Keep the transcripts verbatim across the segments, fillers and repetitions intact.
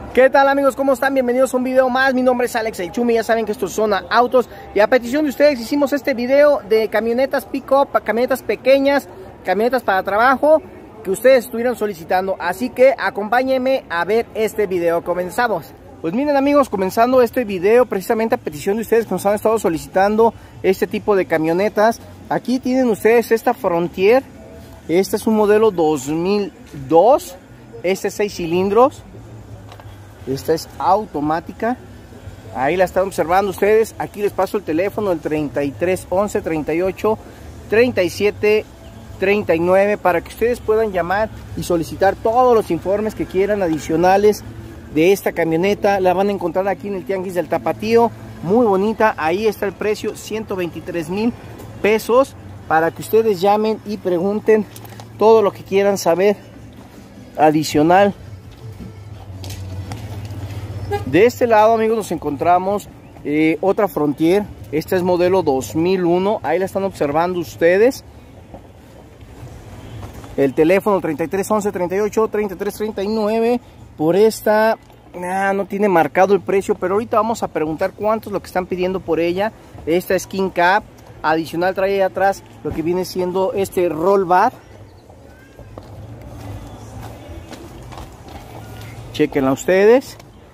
¿Qué tal, amigos? ¿Cómo están? Bienvenidos a un video más. Mi nombre es Alex El Chumi. Ya saben que esto es Zona Autos. Y a petición de ustedes hicimos este video de camionetas pick-up, camionetas pequeñas, camionetas para trabajo, que ustedes estuvieron solicitando. Así que acompáñenme a ver este video. Comenzamos. Pues miren, amigos, comenzando este video precisamente a petición de ustedes que nos han estado solicitando este tipo de camionetas. Aquí tienen ustedes esta Frontier. Este es un modelo dos mil dos. Este es seis cilindros. Esta es automática. Ahí la están observando ustedes. Aquí les paso el teléfono, el treinta y tres once treinta y ocho treinta y siete treinta y nueve, para que ustedes puedan llamar y solicitar todos los informes que quieran adicionales de esta camioneta. La van a encontrar aquí en el Tianguis del Tapatío. Muy bonita. Ahí está el precio, ciento veintitrés mil pesos, para que ustedes llamen y pregunten todo lo que quieran saber adicional. De este lado, amigos, nos encontramos eh, otra Frontier. Esta es modelo dos mil uno. Ahí la están observando ustedes. El teléfono treinta y tres once treinta y ocho treinta y tres treinta y nueve. Por esta ah, no tiene marcado el precio, pero ahorita vamos a preguntar cuánto es lo que están pidiendo por ella. Esta es King Cab. Adicional trae ahí atrás lo que viene siendo este roll bar. Chequenla ustedes.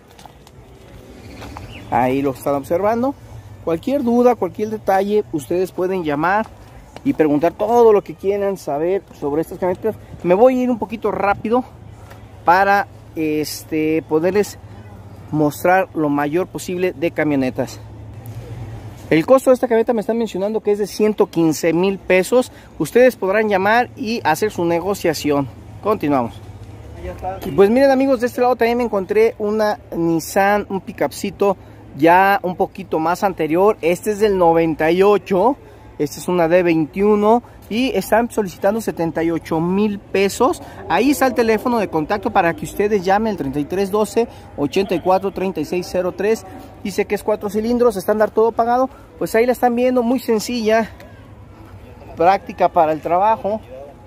Ahí lo están observando. Cualquier duda, cualquier detalle, ustedes pueden llamar y preguntar todo lo que quieran saber sobre estas camionetas. Me voy a ir un poquito rápido para este, poderles mostrar lo mayor posible de camionetas. El costo de esta camioneta me están mencionando que es de ciento quince mil pesos. Ustedes podrán llamar y hacer su negociación. Continuamos. Pues miren, amigos, de este lado también me encontré una Nissan, un pickupcito ya un poquito más anterior. Este es del noventa y ocho. Esta es una D veintiuno y están solicitando setenta y ocho mil pesos. Ahí está el teléfono de contacto para que ustedes llamen, el treinta y tres doce ochenta y cuatro treinta y seis cero tres. Dice que es cuatro cilindros, estándar todo pagado. Pues ahí la están viendo, muy sencilla, práctica para el trabajo.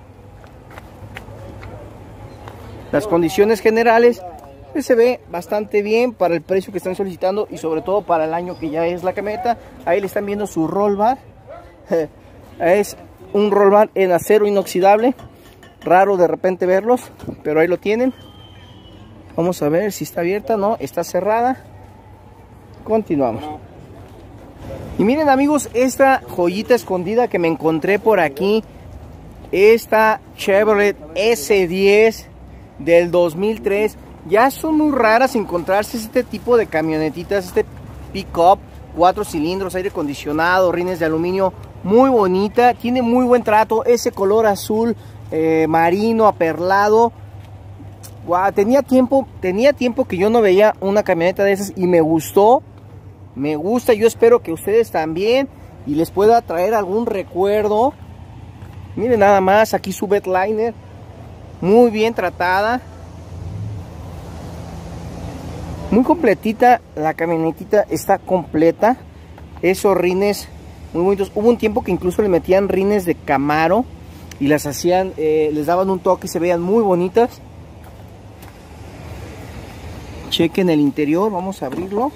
Las condiciones generales pues se ve bastante bien para el precio que están solicitando y sobre todo para el año que ya es la camioneta. Ahí le están viendo su roll bar. Es un roll bar en acero inoxidable. Raro de repente verlos, pero ahí lo tienen. Vamos a ver si está abierta. No, está cerrada. Continuamos. Y miren, amigos, esta joyita escondida que me encontré por aquí. Esta Chevrolet S diez del dos mil tres. Ya son muy raras encontrarse este tipo de camionetitas, este pick-up, cuatro cilindros, aire acondicionado, rines de aluminio, muy bonita, tiene muy buen trato, ese color azul eh, marino, aperlado. Wow, tenía tiempo, tenía tiempo que yo no veía una camioneta de esas y me gustó, me gusta. Yo espero que ustedes también y les pueda traer algún recuerdo. Miren nada más, aquí su bedliner, muy bien tratada. Muy completita, la camionetita está completa. Esos rines muy bonitos. Hubo un tiempo que incluso le metían rines de Camaro y las hacían, eh, les daban un toque y se veían muy bonitas. Chequen el interior, vamos a abrirlo.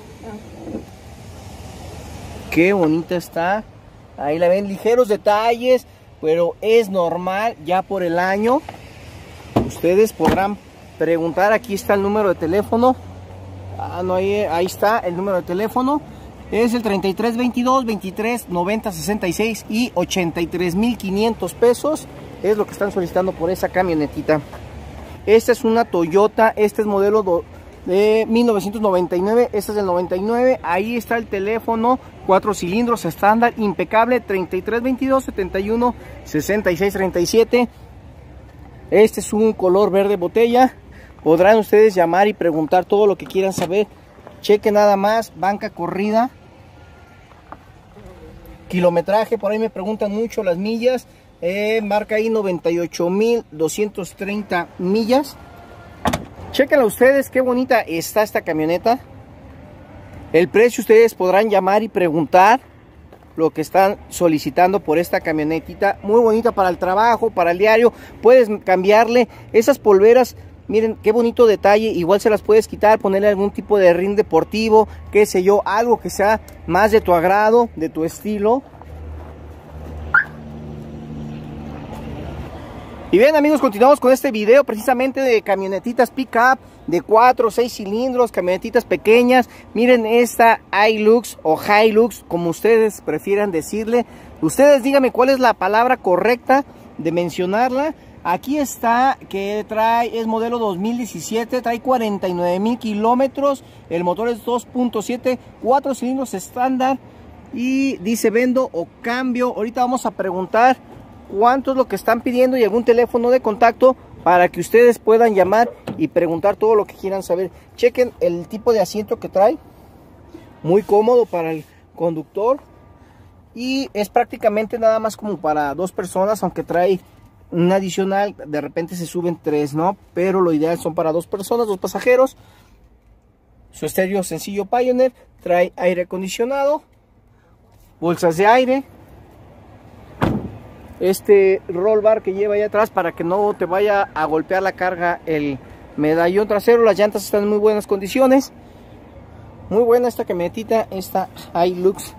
Qué bonita está. Ahí la ven, ligeros detalles, pero es normal ya por el año. Ustedes podrán preguntar, aquí está el número de teléfono. Ah, no, ahí, ahí está el número de teléfono. Es el treinta y tres veintidós veintitrés noventa sesenta y seis y ochenta y tres mil quinientos pesos. Es lo que están solicitando por esa camionetita. Esta es una Toyota. Este es modelo de mil novecientos noventa y nueve. Este es del noventa y nueve. Ahí está el teléfono. Cuatro cilindros estándar, impecable. treinta y tres veintidós setenta y uno sesenta y seis treinta y siete. Este es un color verde botella. Podrán ustedes llamar y preguntar todo lo que quieran saber. Cheque nada más, banca corrida. Kilometraje, por ahí me preguntan mucho las millas. Eh, marca ahí noventa y ocho mil doscientas treinta millas. Chequenla ustedes, qué bonita está esta camioneta. El precio ustedes podrán llamar y preguntar lo que están solicitando por esta camionetita. Muy bonita para el trabajo, para el diario. Puedes cambiarle esas polveras. Miren qué bonito detalle. Igual se las puedes quitar, ponerle algún tipo de rin deportivo, qué sé yo, algo que sea más de tu agrado, de tu estilo. Y bien, amigos, continuamos con este video precisamente de camionetitas pick-up de cuatro o seis cilindros, camionetitas pequeñas. Miren esta Hilux o Hilux, como ustedes prefieran decirle. Ustedes díganme cuál es la palabra correcta de mencionarla. Aquí está, que trae, es modelo dos mil diecisiete, trae cuarenta y nueve mil kilómetros. El motor es dos punto siete, cuatro cilindros estándar. Y dice vendo o cambio. Ahorita vamos a preguntar cuánto es lo que están pidiendo y algún teléfono de contacto para que ustedes puedan llamar y preguntar todo lo que quieran saber. Chequen el tipo de asiento que trae, muy cómodo para el conductor, y es prácticamente nada más como para dos personas, aunque trae un adicional, de repente se suben tres, ¿no? Pero lo ideal son para dos personas, dos pasajeros. Su estéreo sencillo Pioneer, trae aire acondicionado, bolsas de aire, este roll bar que lleva ahí atrás para que no te vaya a golpear la carga el medallón trasero. Las llantas están en muy buenas condiciones. Muy buena esta camionetita, esta Hilux.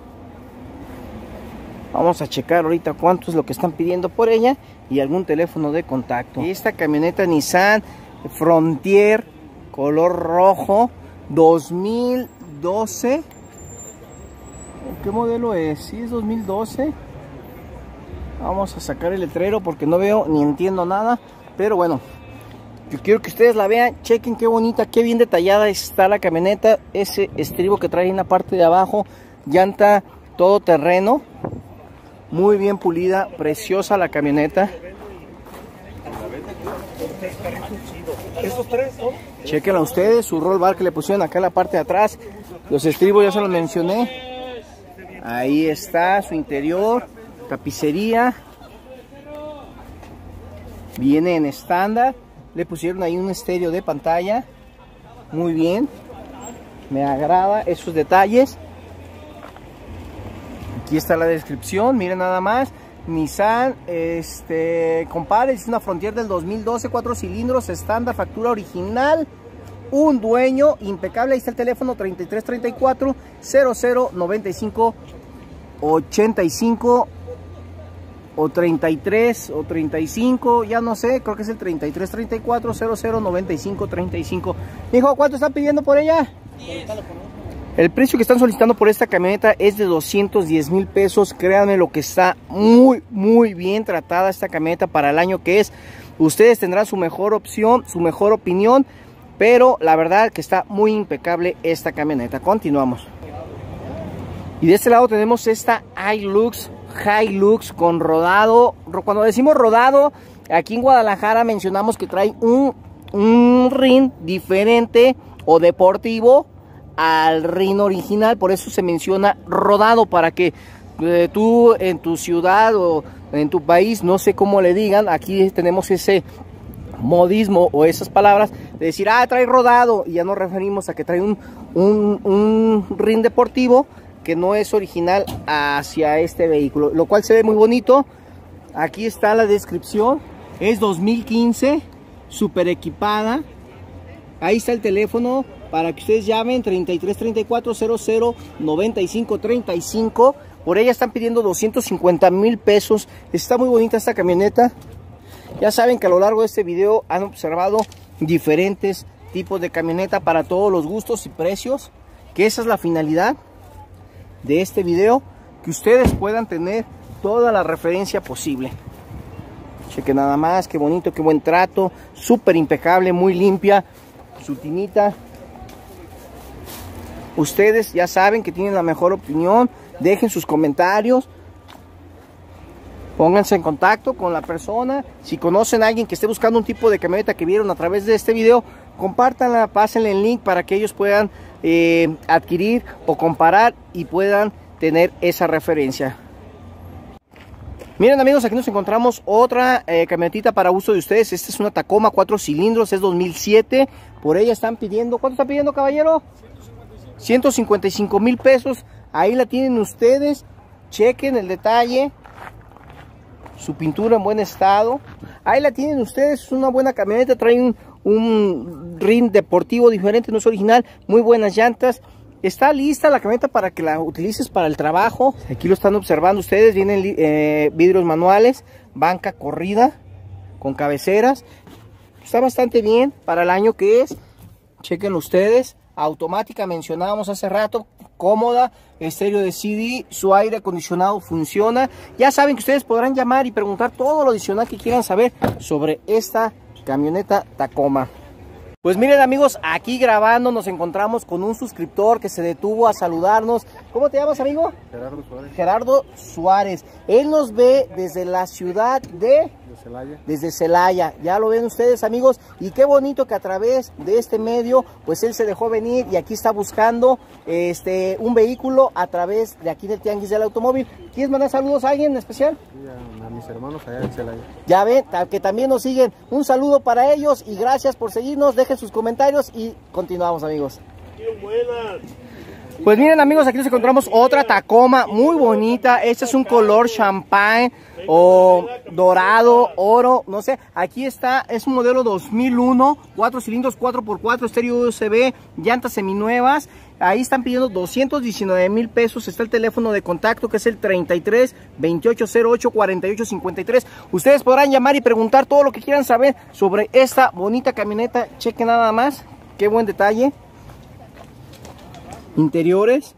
Vamos a checar ahorita cuánto es lo que están pidiendo por ella y algún teléfono de contacto. Y esta camioneta Nissan Frontier color rojo dos mil doce. ¿Qué modelo es? ¿Sí es dos mil doce? Vamos a sacar el letrero porque no veo ni entiendo nada. Pero bueno, yo quiero que ustedes la vean. Chequen qué bonita, qué bien detallada está la camioneta. Ese estribo que trae en la parte de abajo. Llanta todo terreno. Muy bien pulida, preciosa la camioneta. Chequenla ustedes, su roll bar que le pusieron acá en la parte de atrás. Los estribos ya se los mencioné. Ahí está su interior. Tapicería, viene en estándar. Le pusieron ahí un estéreo de pantalla, muy bien, me agrada esos detalles. Aquí está la descripción, miren nada más. Nissan, este, compadre, es una Frontier del dos mil doce, cuatro cilindros, estándar, factura original, un dueño impecable. Ahí está el teléfono treinta y tres treinta y cuatro cero cero noventa y cinco ochenta y cinco o treinta y tres o treinta y cinco, ya no sé, creo que es el treinta y tres treinta y cuatro cero cero noventa y cinco treinta y cinco. Hijo, ¿cuánto están pidiendo por ella? diez. El precio que están solicitando por esta camioneta es de doscientos diez mil pesos. Créanme lo que está muy muy bien tratada esta camioneta para el año que es. Ustedes tendrán su mejor opción, su mejor opinión, pero la verdad que está muy impecable esta camioneta. Continuamos. Y de este lado tenemos esta Hilux, Hilux con rodado. Cuando decimos rodado, aquí en Guadalajara mencionamos que trae un, un rin diferente o deportivo al rin original. Por eso se menciona rodado, para que eh, tú en tu ciudad o en tu país, no sé cómo le digan, aquí tenemos ese modismo o esas palabras de decir, ah, trae rodado, y ya nos referimos a que trae un, un, un rin deportivo que no es original hacia este vehículo, lo cual se ve muy bonito. Aquí está la descripción, es dos mil quince, super equipada. Ahí está el teléfono para que ustedes llamen, treinta y tres treinta y cuatro cero cero noventa y cinco treinta y cinco. Por ella están pidiendo doscientos cincuenta mil pesos. Está muy bonita esta camioneta. Ya saben que a lo largo de este video han observado diferentes tipos de camioneta para todos los gustos y precios, que esa es la finalidad de este video, que ustedes puedan tener toda la referencia posible. Chequen nada más, qué bonito, qué buen trato, súper impecable, muy limpia su tinita. Ustedes ya saben que tienen la mejor opinión. Dejen sus comentarios, pónganse en contacto con la persona. Si conocen a alguien que esté buscando un tipo de camioneta que vieron a través de este video, compártanla, pásenle el link para que ellos puedan eh, adquirir o comparar y puedan tener esa referencia. Miren amigos, aquí nos encontramos otra eh, camionetita para uso de ustedes. Esta es una Tacoma cuatro cilindros, es dos mil siete. Por ella están pidiendo, ¿cuánto están pidiendo, caballero? ciento cincuenta y cinco mil pesos. Ahí la tienen ustedes. Chequen el detalle, su pintura en buen estado. Ahí la tienen ustedes, es una buena camioneta. Trae un, un rin deportivo diferente, no es original, muy buenas llantas. Está lista la camioneta para que la utilices para el trabajo. Aquí lo están observando ustedes, vienen eh, vidrios manuales, banca corrida con cabeceras. Está bastante bien para el año que es. Chequen ustedes, automática mencionábamos hace rato, cómoda, estéreo de C D, su aire acondicionado funciona. Ya saben que ustedes podrán llamar y preguntar todo lo adicional que quieran saber sobre esta camioneta Tacoma. Pues miren amigos, aquí grabando nos encontramos con un suscriptor que se detuvo a saludarnos. ¿Cómo te llamas, amigo? Gerardo Suárez. Gerardo Suárez. Él nos ve desde la ciudad de... De Celaya. Desde Celaya. Ya lo ven ustedes, amigos. Y qué bonito que a través de este medio, pues él se dejó venir y aquí está buscando este un vehículo a través de aquí del Tianguis del Automóvil. ¿Quieres mandar saludos a alguien en especial? Sí, a, a mis hermanos allá en Celaya. Ya ven, que también nos siguen. Un saludo para ellos y gracias por seguirnos. Dejen sus comentarios y continuamos, amigos. ¡Qué buenas! Pues miren amigos, aquí nos encontramos otra Tacoma muy bonita. Este es un color champagne o dorado, oro, no sé. Aquí está, es un modelo dos mil uno, cuatro cilindros, cuatro por cuatro, estéreo U S B, llantas seminuevas. Ahí están pidiendo doscientos diecinueve mil pesos. Está el teléfono de contacto que es el treinta y tres, veintiocho cero ocho, cuarenta y ocho cincuenta y tres. Ustedes podrán llamar y preguntar todo lo que quieran saber sobre esta bonita camioneta. Chequen nada más, qué buen detalle. Interiores.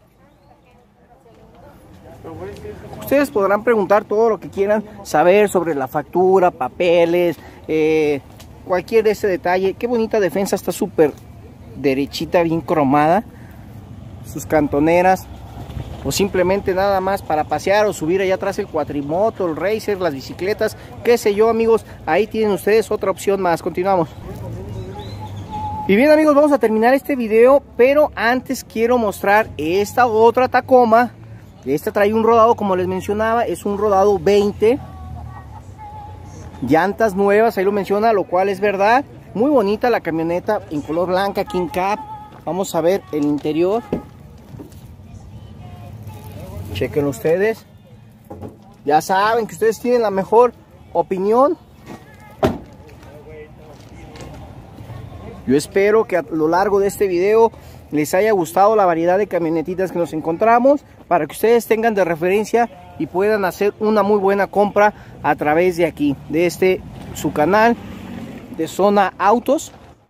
Ustedes podrán preguntar todo lo que quieran saber sobre la factura, papeles, eh, cualquier de ese detalle. Qué bonita defensa, está súper derechita, bien cromada. Sus cantoneras, o simplemente nada más para pasear o subir allá atrás el cuatrimoto, el racer, las bicicletas, qué sé yo, amigos. Ahí tienen ustedes otra opción más. Continuamos. Y bien amigos, vamos a terminar este video, pero antes quiero mostrar esta otra Tacoma. Esta trae un rodado, como les mencionaba, es un rodado veinte. Llantas nuevas, ahí lo menciona, lo cual es verdad. Muy bonita la camioneta en color blanca, King Cap. Vamos a ver el interior. Chequen ustedes. Ya saben que ustedes tienen la mejor opinión. Yo espero que a lo largo de este video les haya gustado la variedad de camionetitas que nos encontramos, para que ustedes tengan de referencia y puedan hacer una muy buena compra a través de aquí, de este su canal de Zona Autos.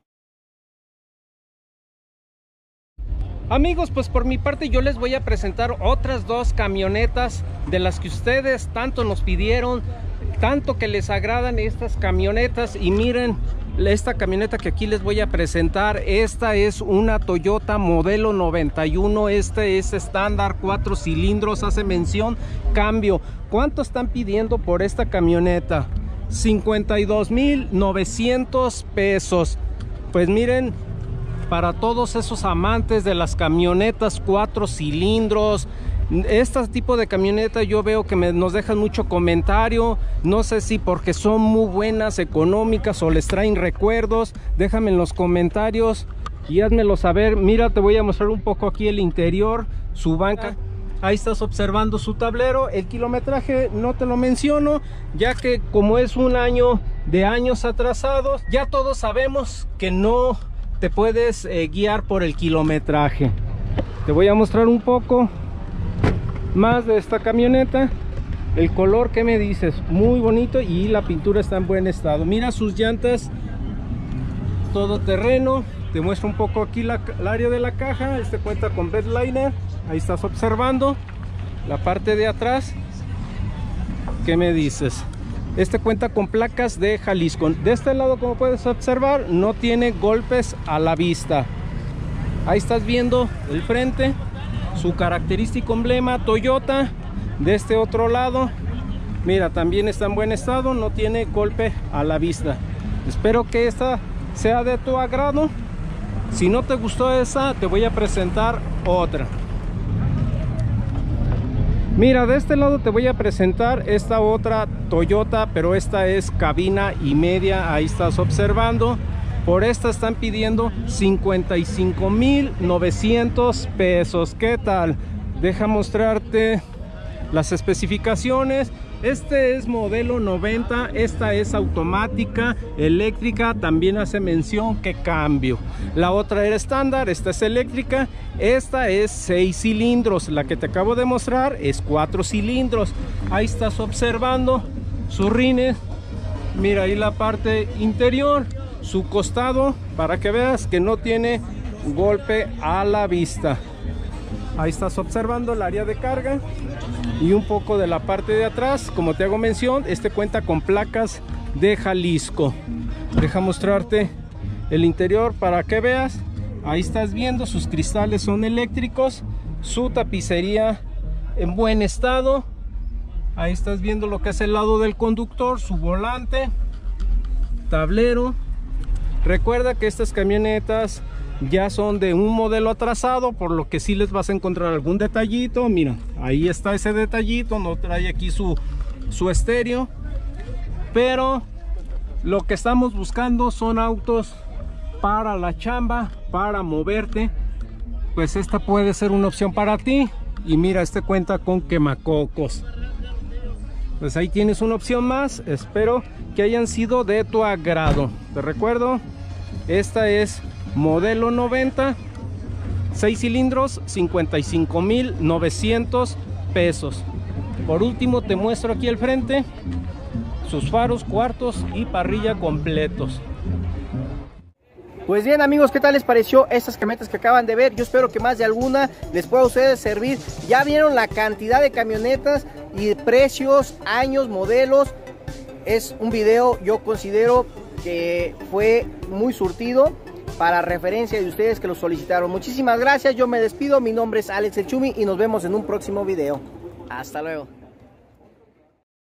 Amigos, pues por mi parte yo les voy a presentar otras dos camionetas de las que ustedes tanto nos pidieron, tanto que les agradan estas camionetas. Y miren, esta camioneta que aquí les voy a presentar, esta es una Toyota modelo noventa y uno. Este es estándar, cuatro cilindros, hace mención cambio. ¿Cuánto están pidiendo por esta camioneta? cincuenta y dos mil novecientos pesos. Pues miren, para todos esos amantes de las camionetas cuatro cilindros, este tipo de camioneta yo veo que me, nos dejan mucho comentario. No sé si porque son muy buenas, económicas, o les traen recuerdos. Déjame en los comentarios y házmelo saber. Mira, te voy a mostrar un poco aquí el interior, su banca. Ahí estás observando su tablero. El kilometraje no te lo menciono, ya que como es un año de años atrasados, ya todos sabemos que no te puedes eh, guiar por el kilometraje. Te voy a mostrar un poco más de esta camioneta. El color, ¿qué me dices? Muy bonito, y la pintura está en buen estado. Mira sus llantas, todo terreno. Te muestro un poco aquí la, el área de la caja. Este cuenta con bedliner. Ahí estás observando la parte de atrás. ¿Qué me dices? Este cuenta con placas de Jalisco. De este lado, como puedes observar, no tiene golpes a la vista. Ahí estás viendo el frente, su característico emblema Toyota. De este otro lado, mira, también está en buen estado, no tiene golpe a la vista. Espero que esta sea de tu agrado. Si no te gustó esa, te voy a presentar otra. Mira, de este lado te voy a presentar esta otra Toyota, pero esta es cabina y media. Ahí estás observando. Por esta están pidiendo cincuenta y cinco mil novecientos pesos. ¿Qué tal? Deja mostrarte las especificaciones. Este es modelo noventa, esta es automática, eléctrica, también hace mención que cambio. La otra era estándar, esta es eléctrica, esta es seis cilindros, la que te acabo de mostrar es cuatro cilindros. Ahí estás observando sus rines, mira ahí la parte interior, su costado, para que veas que no tiene golpe a la vista. Ahí estás observando el área de carga y un poco de la parte de atrás. Como te hago mención, este cuenta con placas de Jalisco. Deja mostrarte el interior para que veas. Ahí estás viendo, sus cristales son eléctricos, su tapicería en buen estado. Ahí estás viendo lo que es el lado del conductor, su volante, tablero. Recuerda que estas camionetas ya son de un modelo atrasado, por lo que sí les vas a encontrar algún detallito. Mira, ahí está ese detallito, no trae aquí su, su estéreo, pero lo que estamos buscando son autos para la chamba, para moverte. Pues esta puede ser una opción para ti. Y mira, este cuenta con quemacocos. Pues ahí tienes una opción más. Espero que hayan sido de tu agrado. Te recuerdo, esta es modelo noventa, seis cilindros, cincuenta y cinco mil novecientos pesos. Por último te muestro aquí el frente, sus faros, cuartos y parrilla completos. Pues bien amigos, ¿qué tal les pareció estas camionetas que acaban de ver? Yo espero que más de alguna les pueda a ustedes servir. Ya vieron la cantidad de camionetas y precios, años, modelos. Es un video, yo considero que fue muy surtido, para referencia de ustedes que lo solicitaron. Muchísimas gracias, yo me despido, mi nombre es Alex El Chumi y nos vemos en un próximo video. Hasta luego.